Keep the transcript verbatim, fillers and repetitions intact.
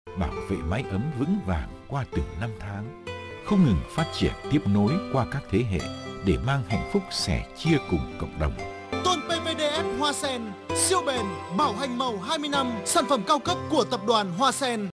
bảo vệ mái ấm vững vàng qua từng năm tháng, không ngừng phát triển tiếp nối qua các thế hệ để mang hạnh phúc sẻ chia cùng cộng đồng. Tôn pê vê đê ép Hoa Sen, siêu bền, bảo hành màu hai mươi năm, sản phẩm cao cấp của tập đoàn Hoa Sen.